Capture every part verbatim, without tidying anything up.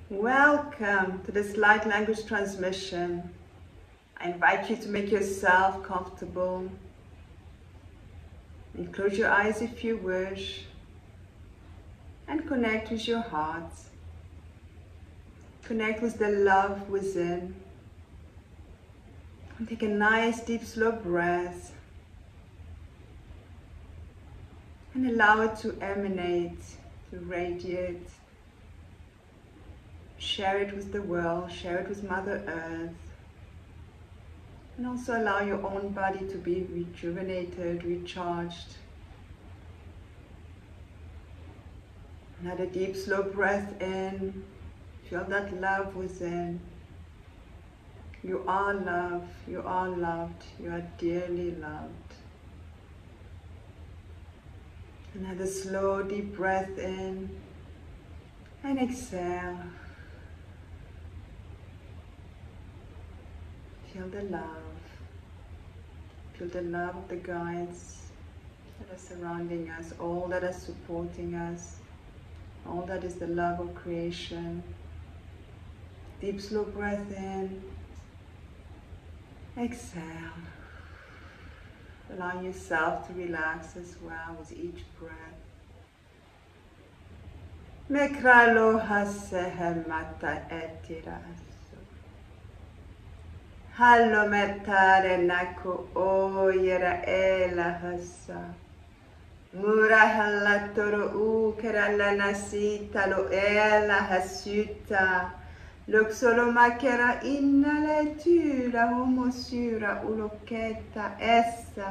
Welcome to this light language transmission. I invite you to make yourself comfortable and close your eyes if you wish and connect with your heart. Connect with the love within. And take a nice deep slow breath and allow it to emanate, to radiate. Share it with the world, share it with Mother Earth. And also allow your own body to be rejuvenated, recharged. Another deep, slow breath in. Feel that love within. You are loved, you are loved, you are dearly loved. Another slow, deep breath in. And exhale. Feel the love. Feel the love of the guides that are surrounding us, all that are supporting us, all that is the love of creation. Deep, slow breath in. Exhale. Allow yourself to relax as well with each breath. Mekralo hasehe mata etiras. Hallo metare naku oyera ela hassa. Mura halla toro u kerala nasita lo ela hasuta. Luxolo makera innale tura homosura uloketa essa.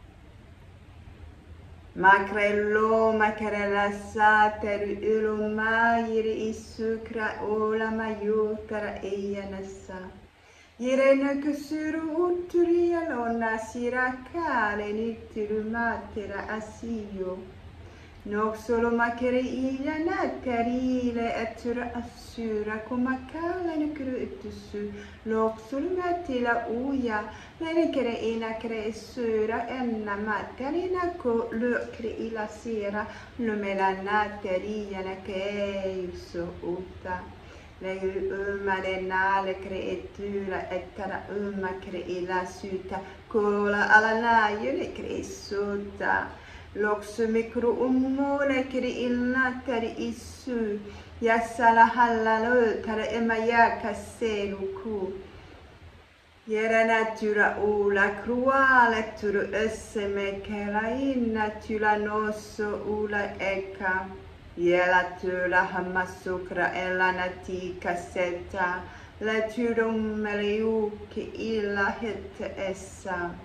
Makrello makerela sateru ulomayiri isukra ola mayutara eyanassa. Irene kusuru uturia lona sirakale nittiru matera asiyo. Nog solo makere ila naterile etura assura kumakala nukru utusu. Log solo matila uya nenekere ina kre sura enna materina ko lukre ila sera numela nateria nake uso uta. Le umma le nale creatura ettara umma creila suta cola alla naio le cresuta loxu micro umone cre il natari isu yassala hallalo tara emaya casselu ku Yera natura ula cruale turu esse me che la in natura nosso ula ecca Yela tula hamasukra e la nati cassetta, la turum meliu che illa hit essa.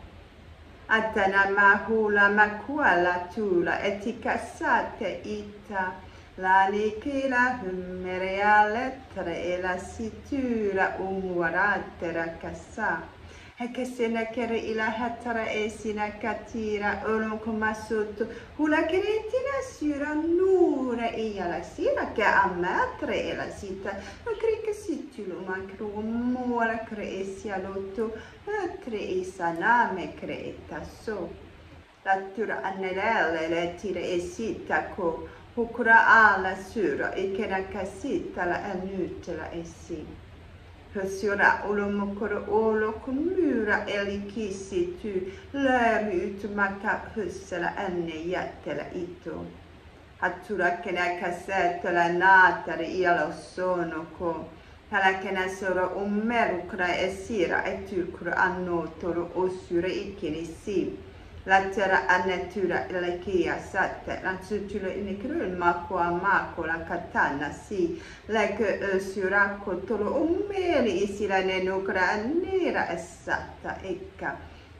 Atana mahula makuala tula e ti cassate ita, la nikila hummerea tre e la situra umuaratera cassa. E che se ne kere ila hatara e sina katira olon come sotto una cretina sura nura e la sira che a metre e la sita ma cre che si tu lo macro mora cre sia lotto tre e saname creeta so la tura annelelle le tire e sita co hukura ala sura e che la casita la annutela e si Persura olomokoro olo kumura elikisi tu lääry utumaka hussela enne jättela ito. Hattura kena kasetela naatari ialo sonoko. Hala kena sora ummerukra esira etukra annotoro osure ikini si. Lattera annatura elekia satte, lansutula inikrul makua mako la katana si, leke ösurako tolo ummeli isila nenukra nera esatta ekka.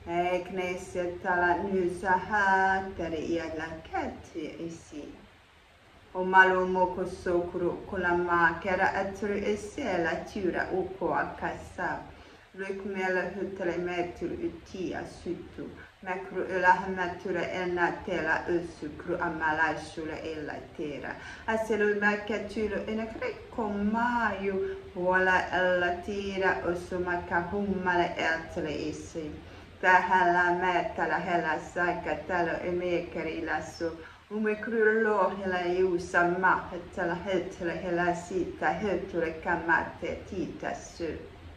Ekneset ala nysa hatteri iällä kätti isi. Omalu moko sokru kula maakera atru esela tura ukoa kassa. Rykmeellä hyttele mertur utia syttu. Mäkru ylähämättyre enna tela össykru ammalaissulle ella tera. Aselu mäkkätyly enä krekko maaju. Huola ella tira osumaka hummale eltele isi. Tähällä määttällä hellä saikka talo emekeri lassu. Ume krullo hela iusa ma hetala hetala hela sita hetule kamate tita su.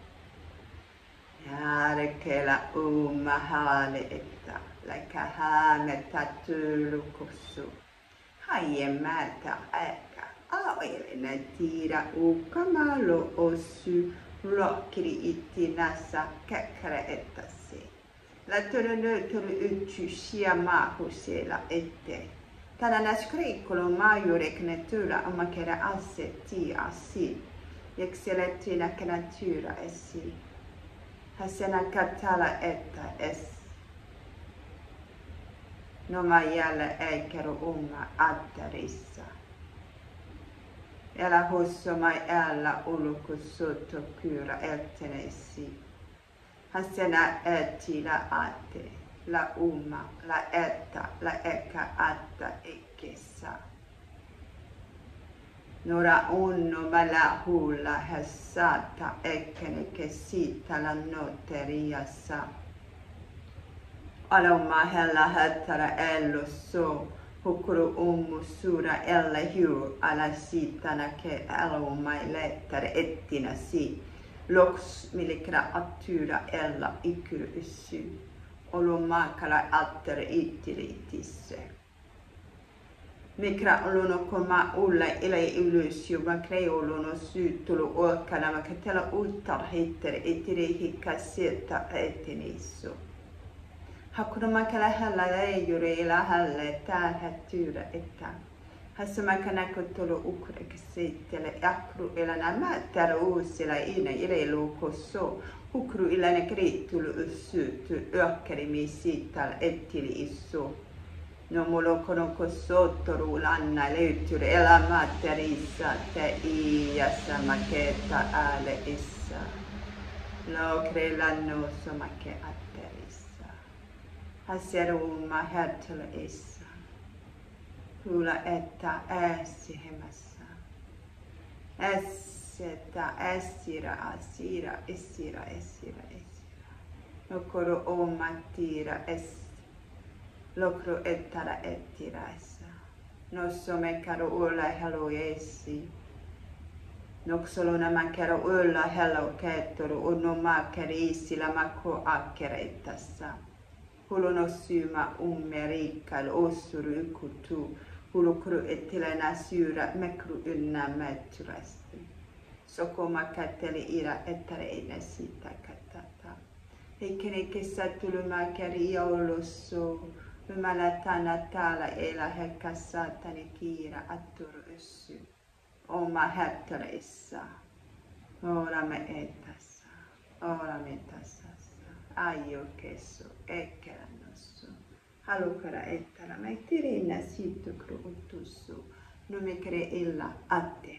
Yare che la umahale etta, la kahane tatulu kosu. Haie mata eka, aile na tira ukamalo osu lokiri iti nasa kekere etasi. La tolone tolu utu shiama husela ette. Tana nascricolo maiore knetura amakera asse ti assi. Excellenti la natura essi. Hasena katala etta es. Noma jälleen eikero umma attarissa. Älä hussoma älä ulko sotto kyra elteneisi. Hasena etti la ate, la umma, la etta, la eka atta ekkessa. Nora unno mala hulla hessata ekkene kesita la noteriassa. Aloma hella hettara ello so, hukuru ummu sura ella hiu ala sitana ke alomai lettare ettina si. Loks milikra attura ella ikuru issy. Olomakala attere ittiritisse. Mikra olono koma ulla ilai ilusio ma creolono syyttulu olkana ma katela uttar hittere ettire hikka sieltä etinisso. Hakuna kala hella leijure ila halle tää hättyyrä että. Hassa mä kanakotolo ukre käsittele jakru ila nämä täällä uusilla ina ileilu kosso. Hukru ila ne kriittulu yssyytty ökkeri mi siittäällä ettili issu. No mulo kono sottoru lanna löytyy elämätterissa te iässä maketa ääle issa. Lokre lannossa make atterissa. Haseruma hertele issa. Hula että ässi hemassa. Ässetä ässira asira essira essira essira. Nokoro omatira essira. Lokro ettara ettiraessa. Nosso me caro ulla hello essi. Noksolo nämä caro ulla hello kettoro unno ma carisi la makko akkereittassa. Hulono syma umme rikkal ossuru ikutu. Hulukru ettilena syyrä mekru ynnä metturasti. Sokoma katteli ira ettareina sitä kattata. Heikkene kesä tuluma kari joulusso. Jumala tana täällä elä hekka saatani kiira attur yssy. Oma hättöreissä. Oramme etassa. Oramme tasassa. Aio kesso. Ekkerannossu. Halukara ettara. Me tirinä sittukru uttussu. Numikre illa atte.